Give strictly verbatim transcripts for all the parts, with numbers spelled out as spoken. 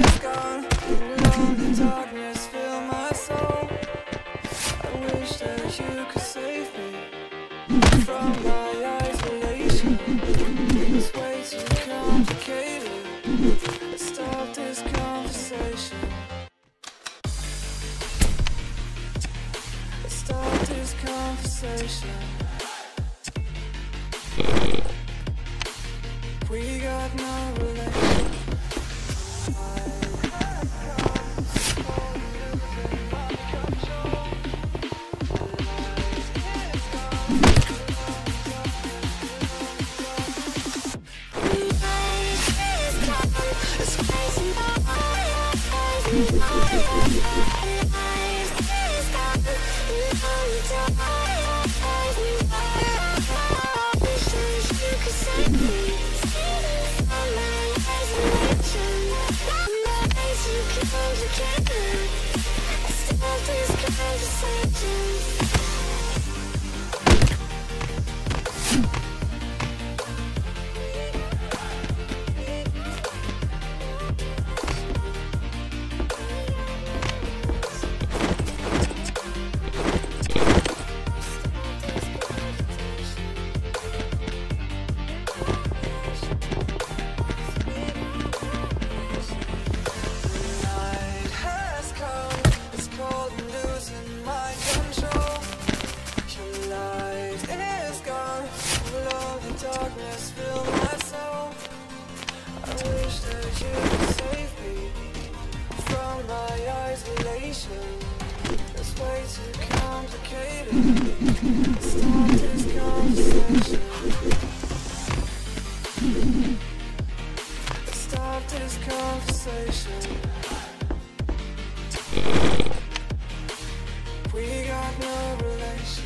is gone, alone the darkness fill my soul. I wish that you could save me from my isolation. It's way too complicated. Let's stop this conversation. Let's stop this conversation. We got no relation. Darkness fill my soul. I wish that you could save me from my isolation. It's way too complicated. Stop this conversation. Stop this conversation. We got no relation.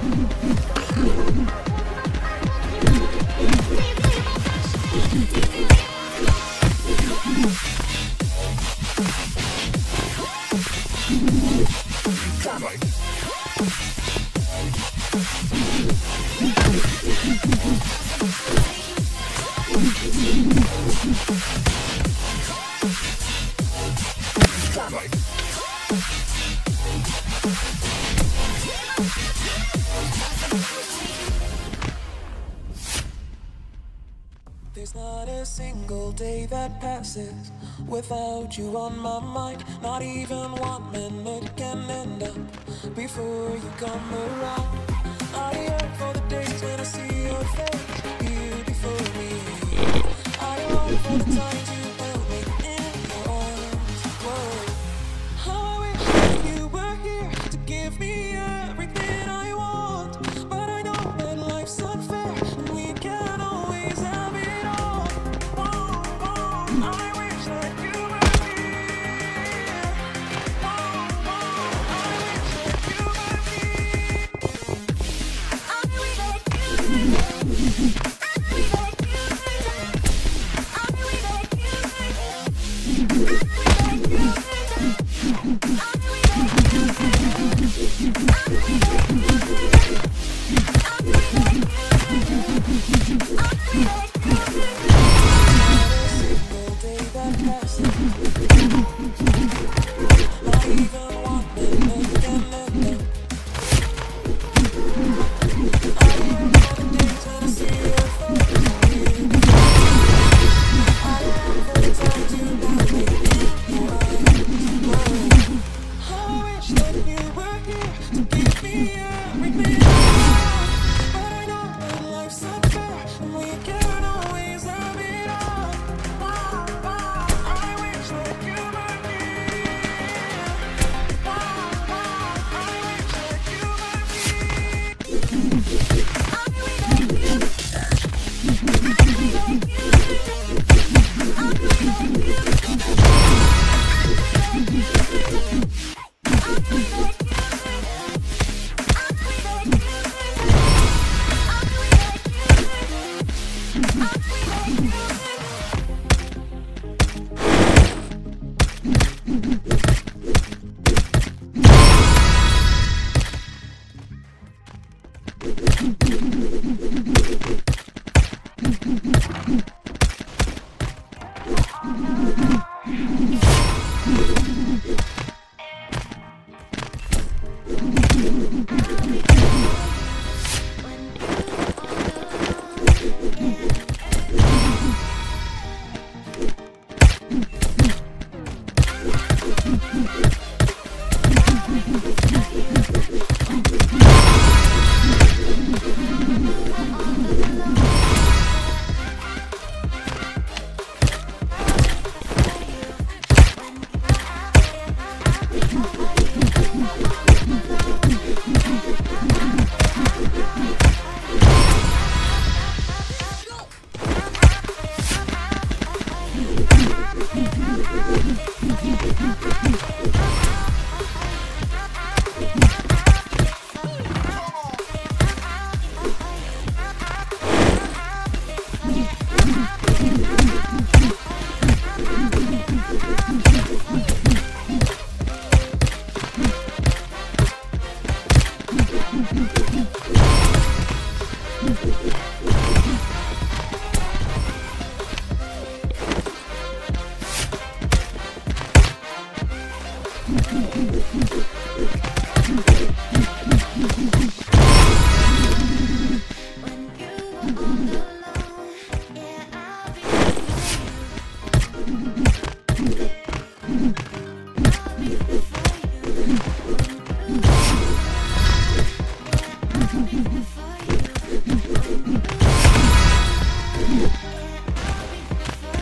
There's not a single day that passes without you on my mind. Not even one minute can end up before you come around. I yearn for the days when I see your face here before me. I long for the times you held me in your arms. Whoa. How I wish that you were here to give me everything I want. But I know that life's unfair and we can't always have it.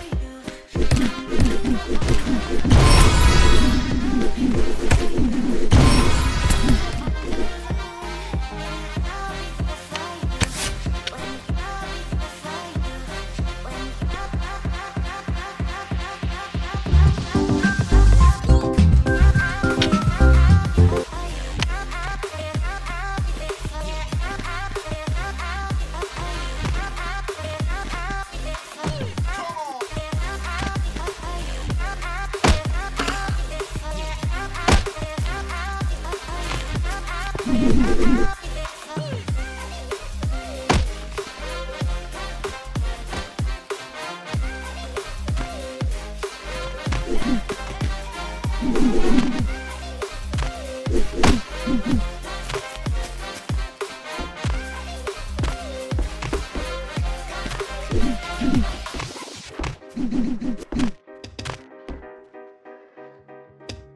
We'll be right back.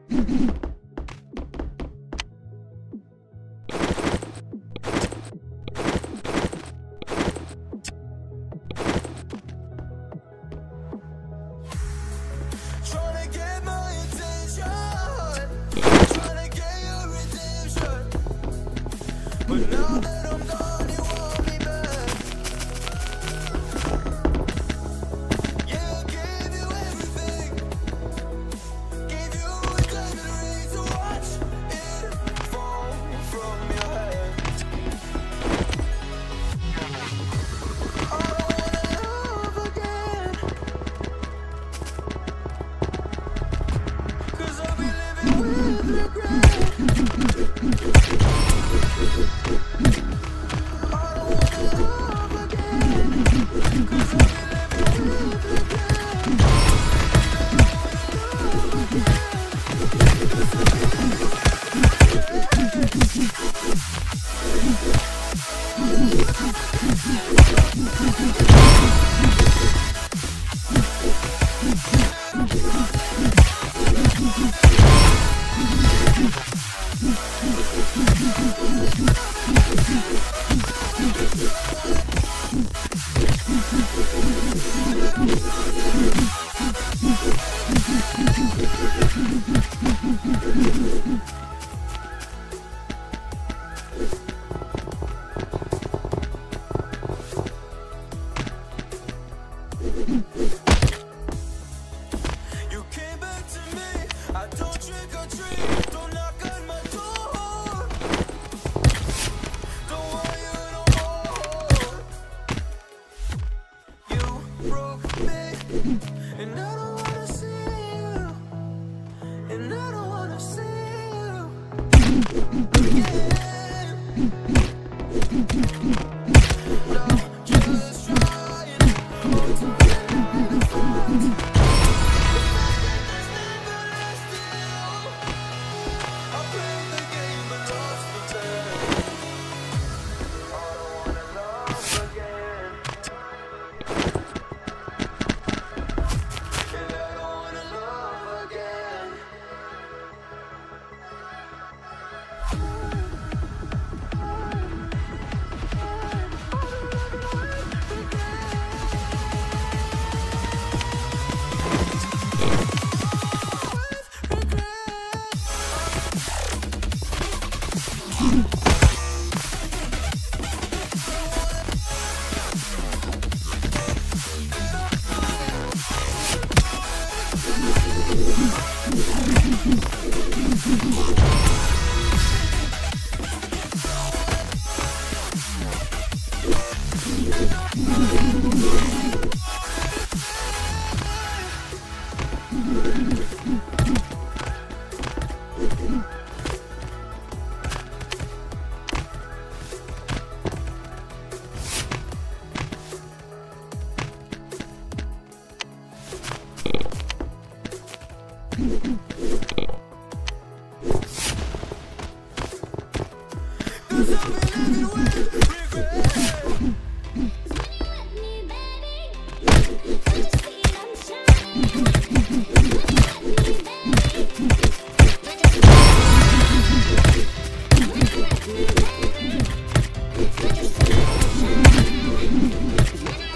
Tryna get my attention, tryna get your redemption, but now that I'm gone, you want me back. Yeah, I gave you everything, gave you a diamond ring to watch it fall from your head. I don't wanna love again, 'cause I'll be living with regret. I don't wanna love again, 'cause I'll be living with regret. You came back to me, I don't trick or treat, don't knock on my door, don't want you no more. You broke me, and I don't wanna see you, and I don't wanna see you again. No, just trying to hold on. I played the game but lost the bet. I don't wanna love again. And I don't wanna love again.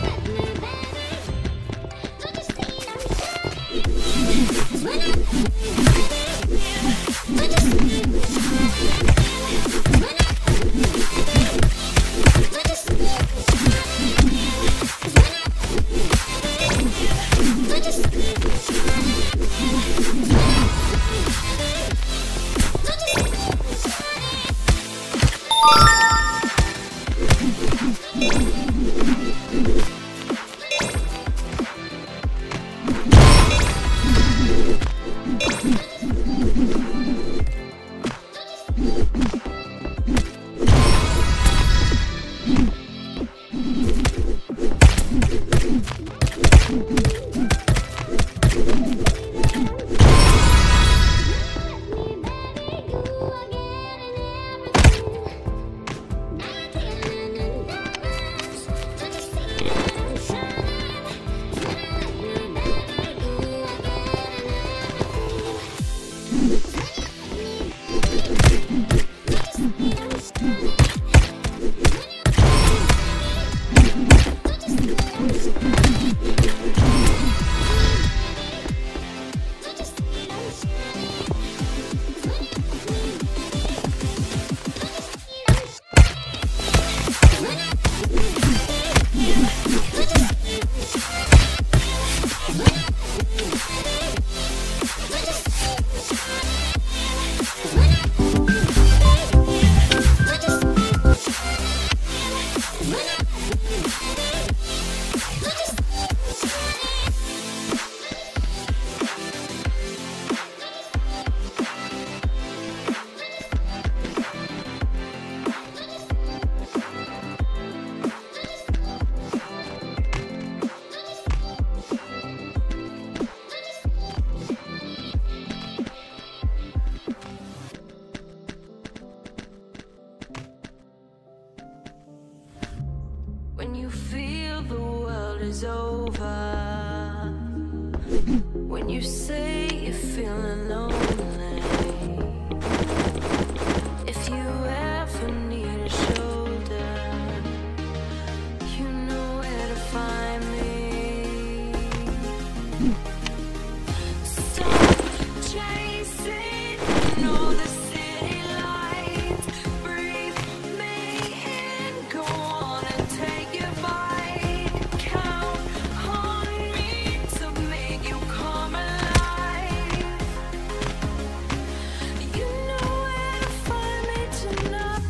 When is over. When you say you're feeling lonely, if you ever need a shoulder, you know where to find me. Stop chasing all the city lights. Breathe me in, go on and take your bite. Count on me to make you come alive. You know where to find me tonight.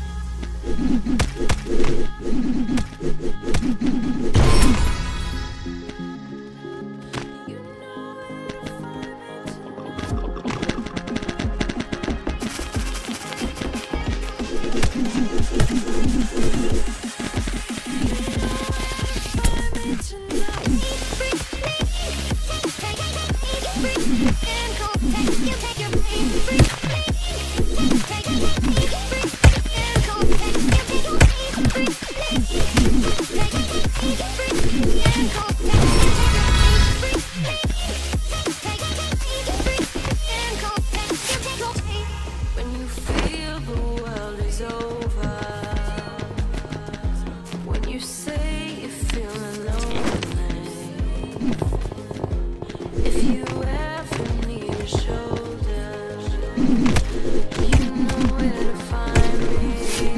You know where to find me when you feel the world is over, when you say you're feeling lonely, if you ever need a shoulder, you know where to find me.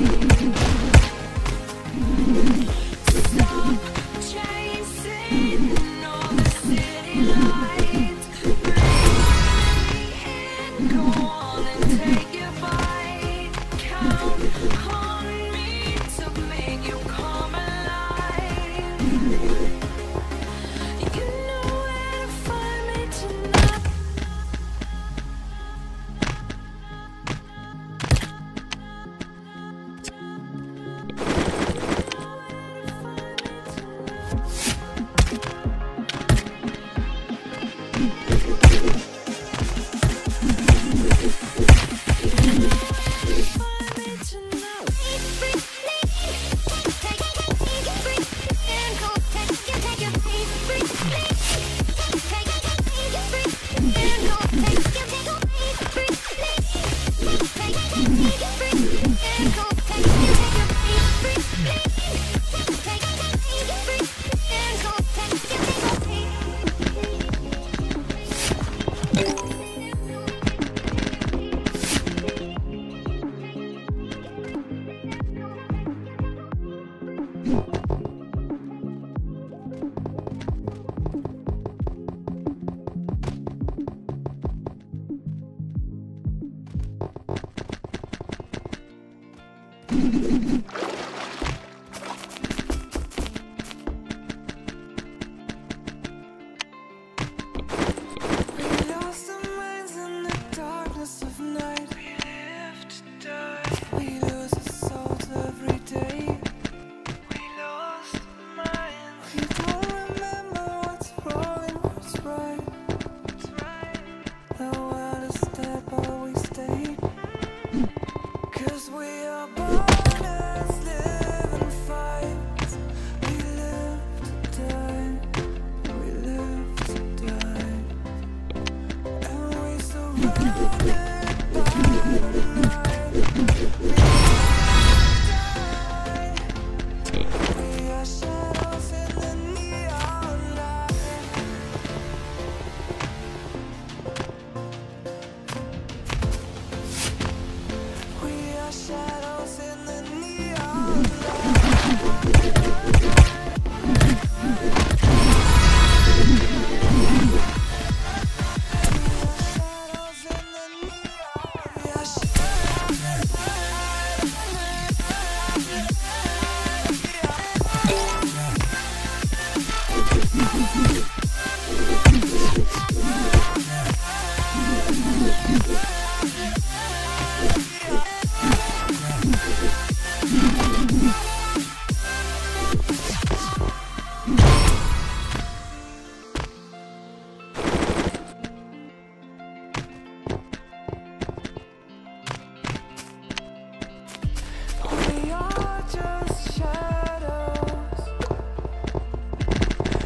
Stop chasing all the city lights. Breathe in, go on and take your bite. Count on me to make you come alive. You know where to find me tonight. We lost our minds in the darkness of night. We live to die. We lose our souls every day. We lost our minds. We don't remember what's wrong and what's right. The world is dead, but we stayed. 'Cause we are born as living fights. We live to die. We live to die. And we surrounded by the night. We die. We are shadows in the neon light. We are shadows in the neon shadows in the neon. We are We are just shadows.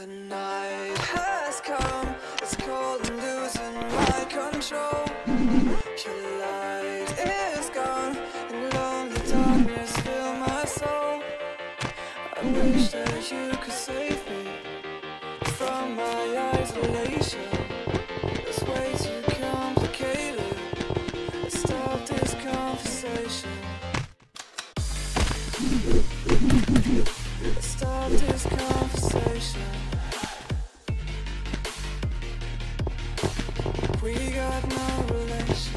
The night has come, it's cold and losing my control. Your light is gone, and lonely darkness fill my soul. I wish that you could save me from my isolation. It's way too complicated. Let's stop this conversation. Let's stop this conversation. We got no relation.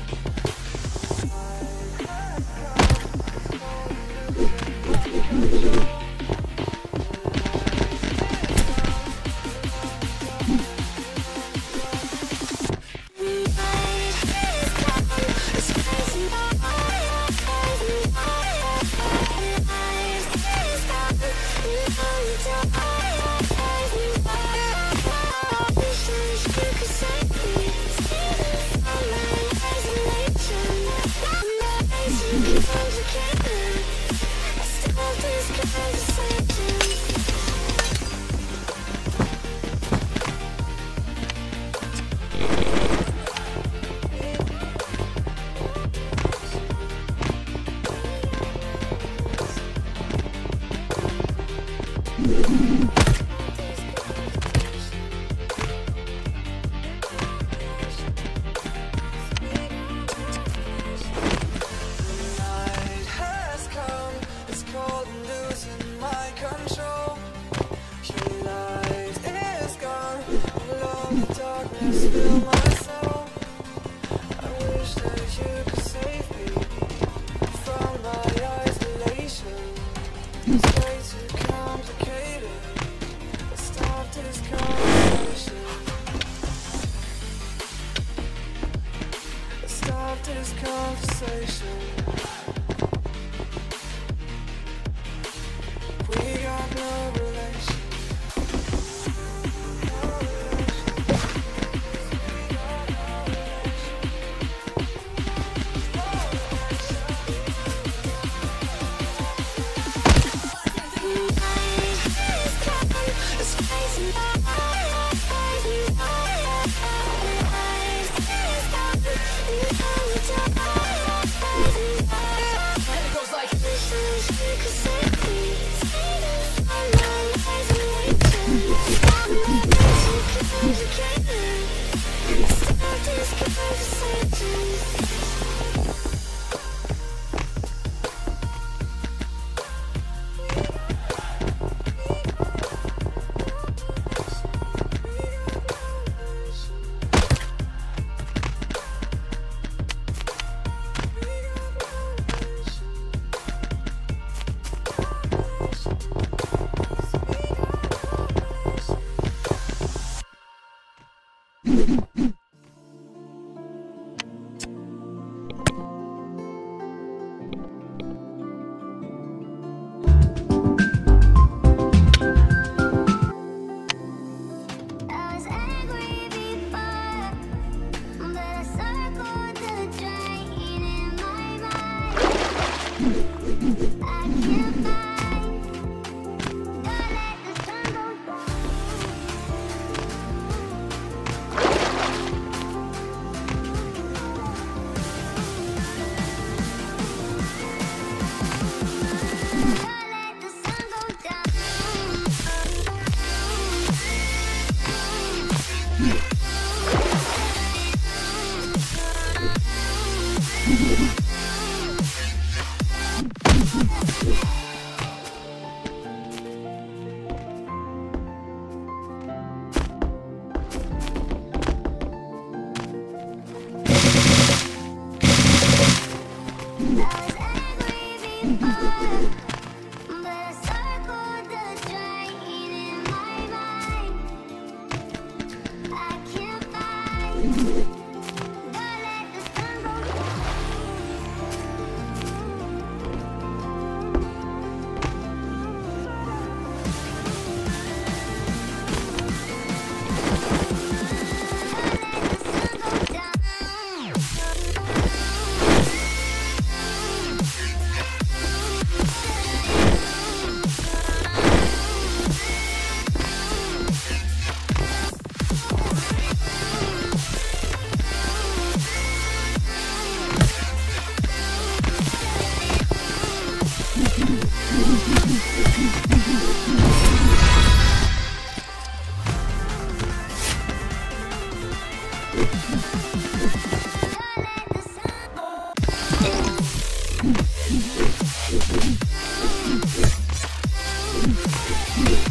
Fill my soul. I wish that you could save me from my isolation. It's way too complicated. Let's stop this conversation. Let's stop this conversation. We got no relation. We'll be right back.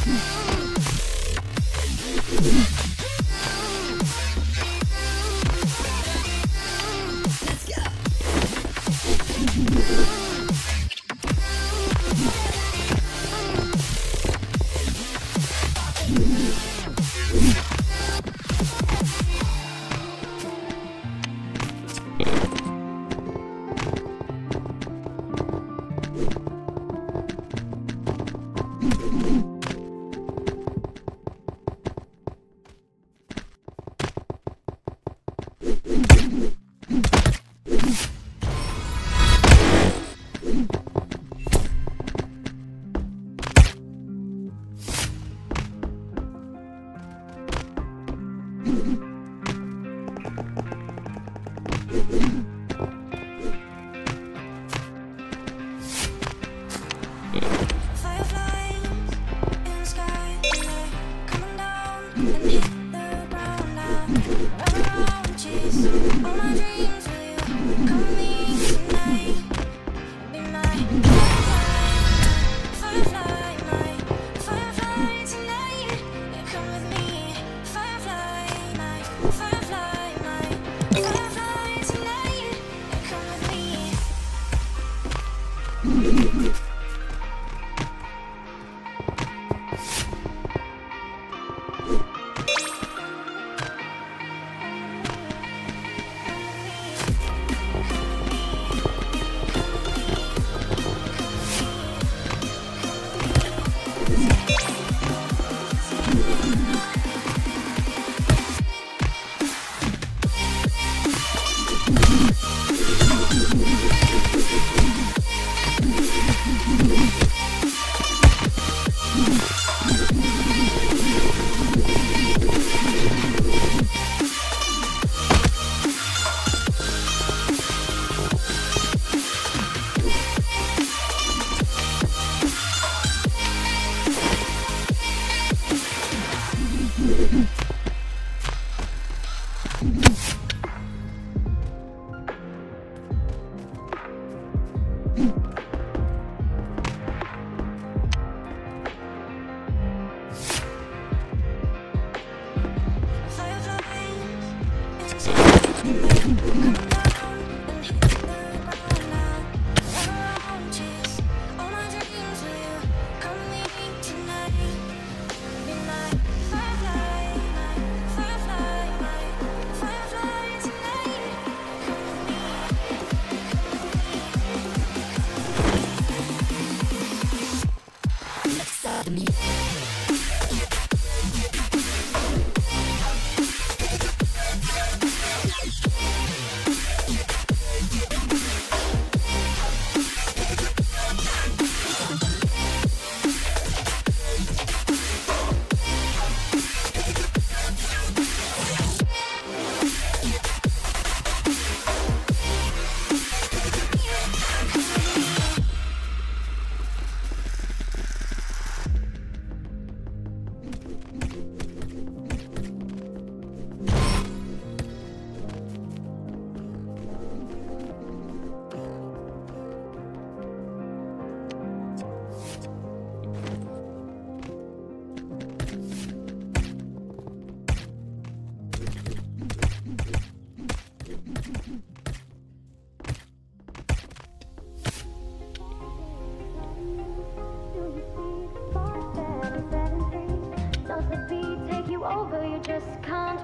over, you just can't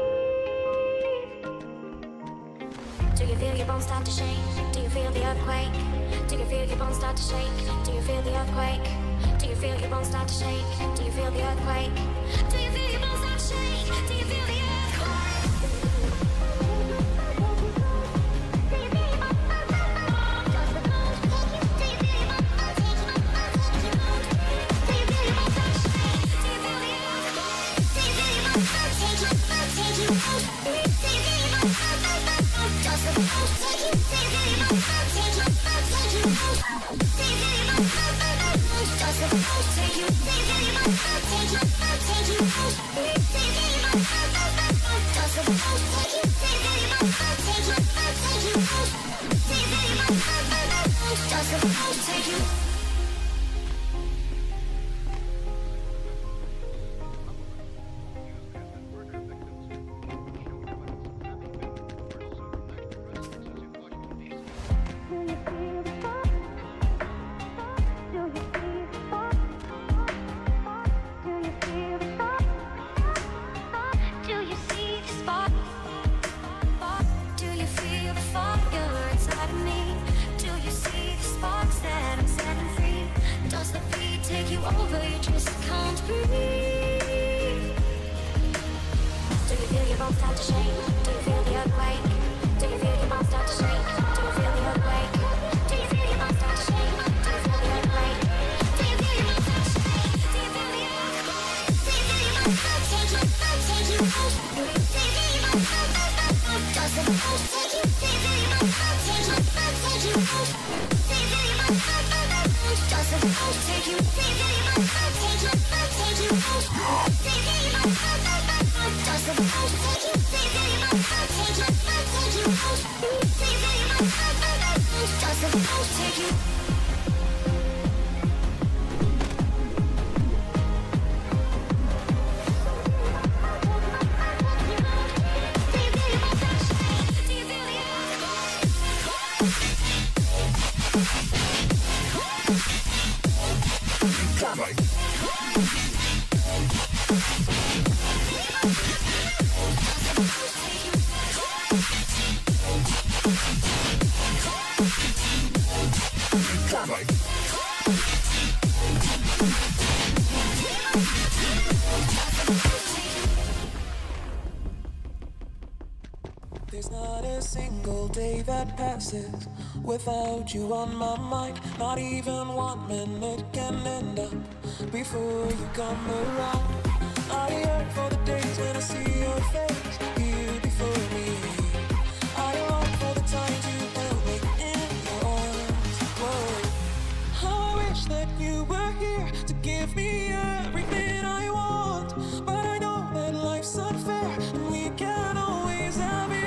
breathe. Do you feel your bones start to shake? Do you feel the earthquake? Do you feel your bones start to shake? Do you feel the earthquake? Do you feel your bones start to shake? Do you feel the earthquake? Do you feel your bones start to shake? Do you feel the earthquake? Take you, take you, take you, take you, take you, take you, take you, There's not a single day that passes without you on my mind. Not even one minute can end up before you come around. I yearn for the days when I see your face here before me. I long for the times you held me in your arms. Whoa. How I wish that you were here to give me everything I want. But I know that life's unfair and we can't always have it.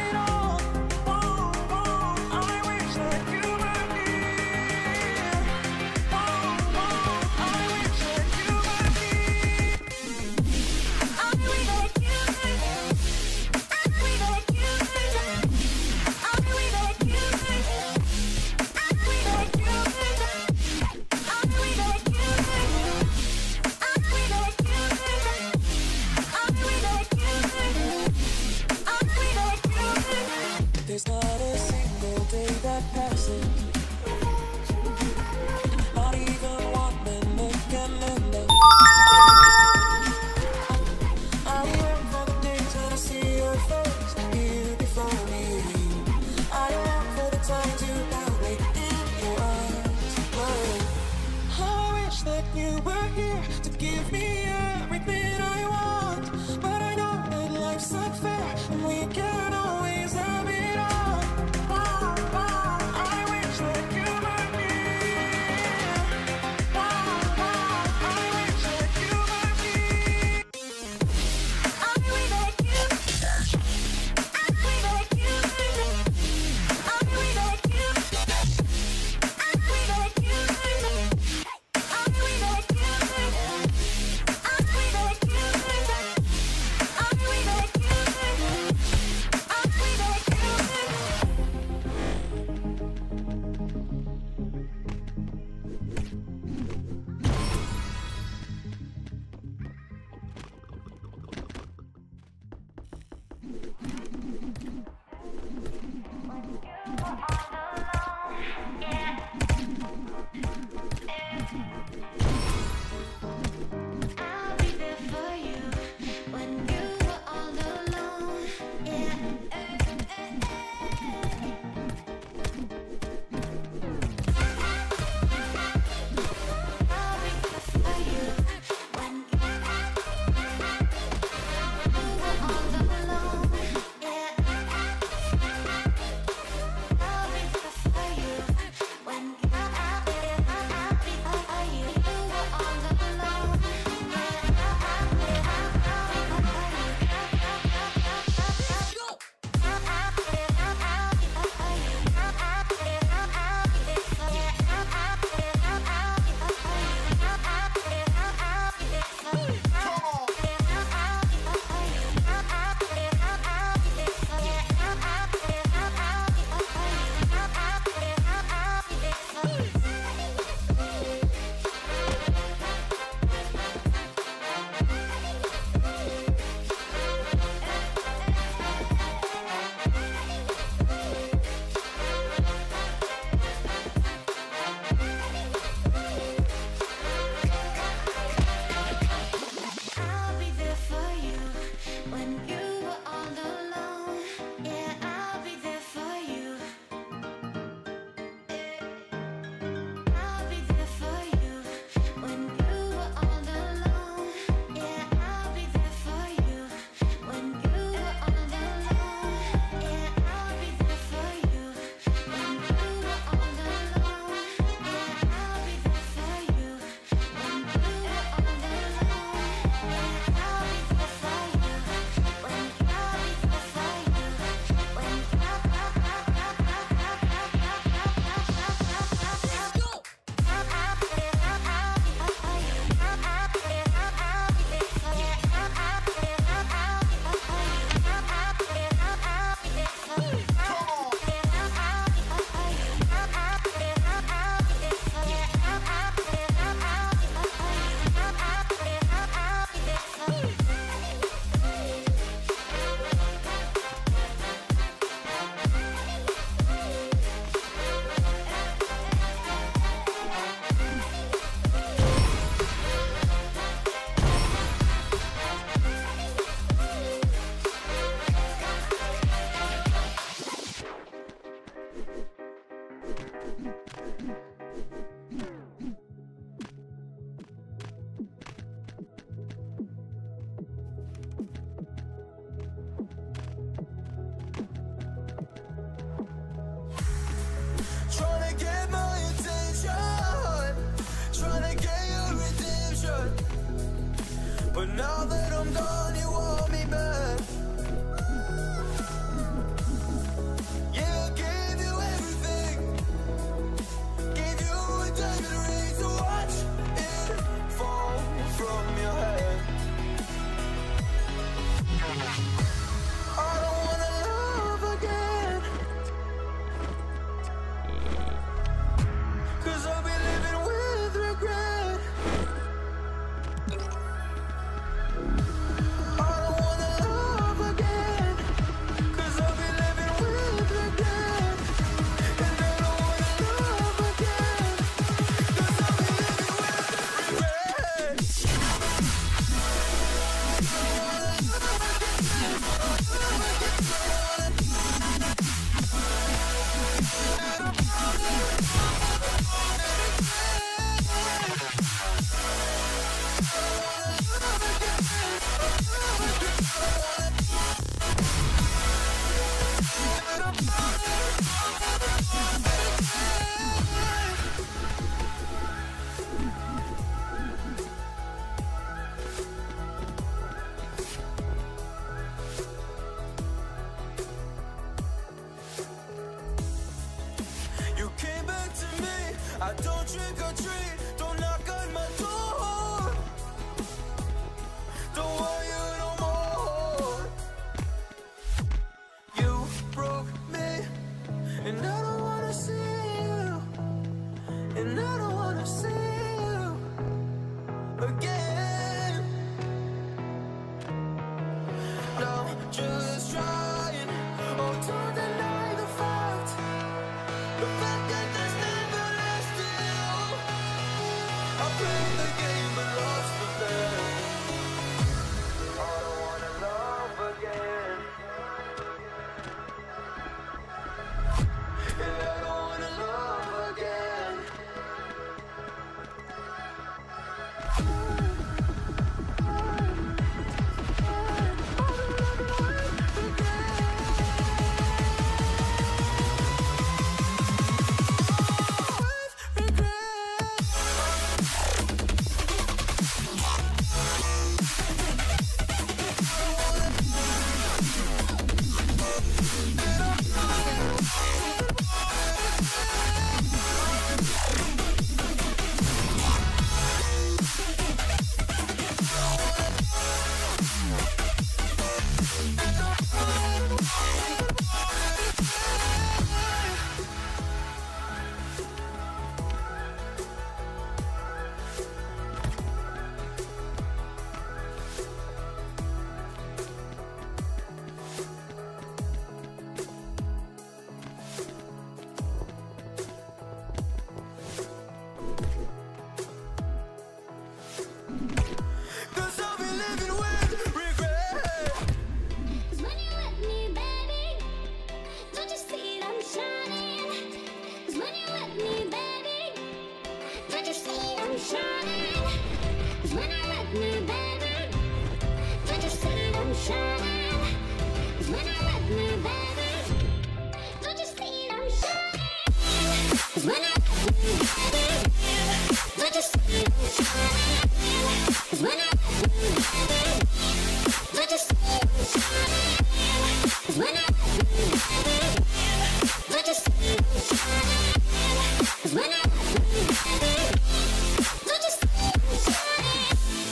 with me, baby, don't you see I'm shining? 'Cause when I'm with you, baby, don't you see I'm shining? 'Cause when I'm with you, baby, don't you see I'm shining? 'Cause when I'm with you, baby, don't you see I'm shining? 'Cause when I'm with you, baby, don't you see I'm shining?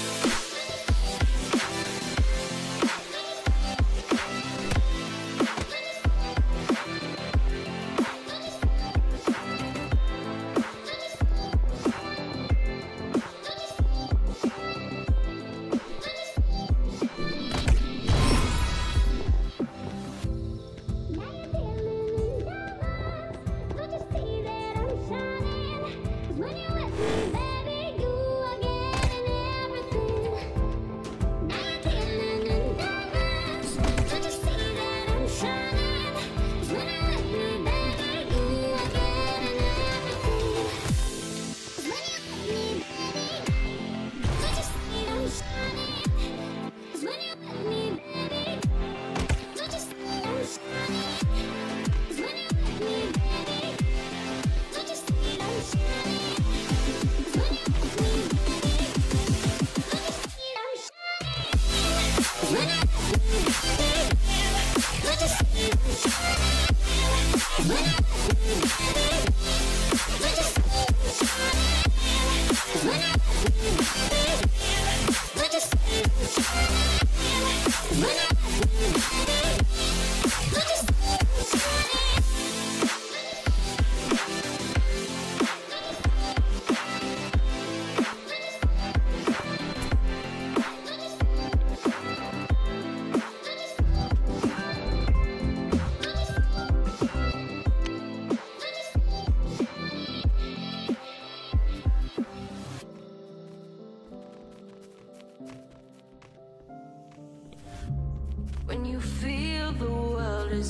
When you feel the world is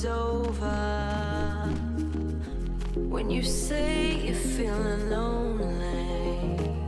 over, when you say you're feeling lonely,